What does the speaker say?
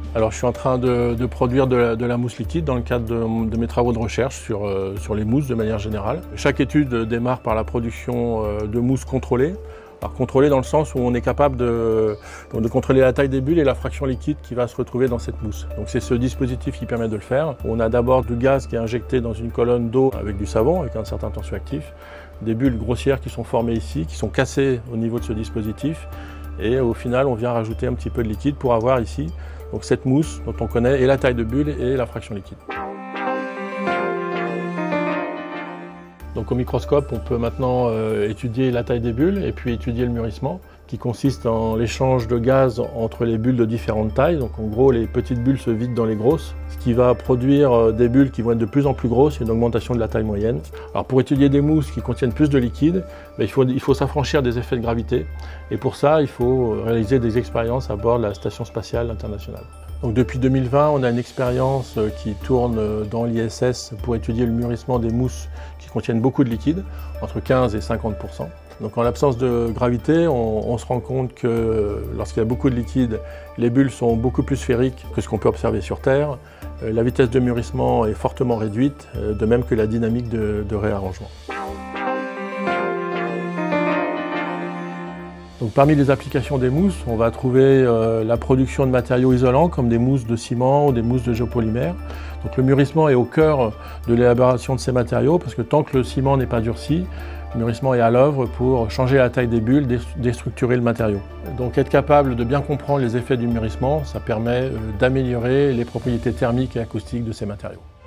Alors je suis en train de produire de la mousse liquide dans le cadre de mes travaux de recherche sur les mousses de manière générale. Chaque étude démarre par la production de mousse contrôlée. Alors contrôlée dans le sens où on est capable de contrôler la taille des bulles et la fraction liquide qui va se retrouver dans cette mousse. Donc c'est ce dispositif qui permet de le faire. On a d'abord du gaz qui est injecté dans une colonne d'eau avec du savon, avec un certain tensioactif. Des bulles grossières qui sont formées ici, qui sont cassées au niveau de ce dispositif. Et au final, on vient rajouter un petit peu de liquide pour avoir ici donc cette mousse dont on connaît et la taille de bulle et la fraction liquide. Donc au microscope, on peut maintenant étudier la taille des bulles et puis étudier le mûrissement, qui consiste en l'échange de gaz entre les bulles de différentes tailles. Donc en gros, les petites bulles se vident dans les grosses, ce qui va produire des bulles qui vont être de plus en plus grosses et une augmentation de la taille moyenne. Alors pour étudier des mousses qui contiennent plus de liquide, il faut s'affranchir des effets de gravité. Et pour ça, il faut réaliser des expériences à bord de la Station spatiale internationale. Donc depuis 2020, on a une expérience qui tourne dans l'ISS pour étudier le mûrissement des mousses qui contiennent beaucoup de liquide, entre 15 et 50%. Donc en l'absence de gravité, on se rend compte que lorsqu'il y a beaucoup de liquide, les bulles sont beaucoup plus sphériques que ce qu'on peut observer sur Terre. La vitesse de mûrissement est fortement réduite, de même que la dynamique de réarrangement. Donc, parmi les applications des mousses, on va trouver la production de matériaux isolants comme des mousses de ciment ou des mousses de géopolymère. Donc, le mûrissement est au cœur de l'élaboration de ces matériaux parce que tant que le ciment n'est pas durci, le mûrissement est à l'œuvre pour changer la taille des bulles, déstructurer le matériau. Donc être capable de bien comprendre les effets du mûrissement, ça permet d'améliorer les propriétés thermiques et acoustiques de ces matériaux.